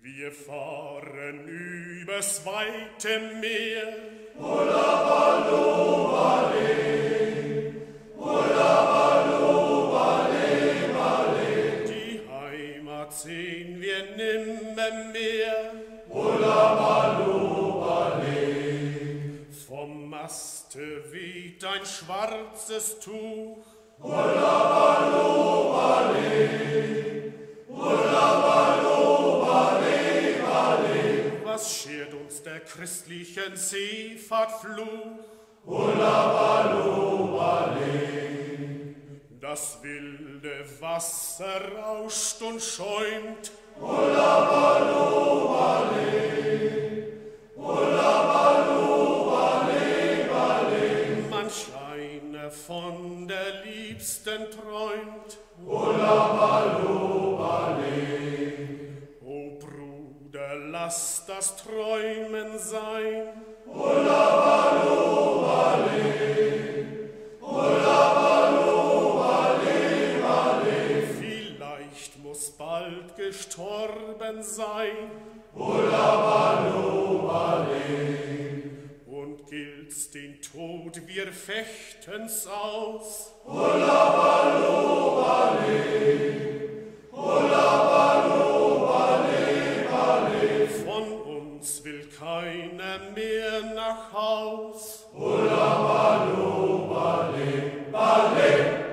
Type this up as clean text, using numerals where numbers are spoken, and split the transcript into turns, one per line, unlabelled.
Wir fahren übers weite Meer. Die Heimat sehen wir nimmermehr. Vom Maste weht ein schwarzes Tuch. Was schert uns der christlichen Seefahrtfluch? Das wilde Wasser rauscht und schäumt. Manch einer von der Liebsten träumt. O Bruder, lass das Träumen sein. Vielleicht muss bald gestorben sein. Und gilt's den Tod, wir fechten's aus. Von uns will keiner mehr nach Haus.
Bale.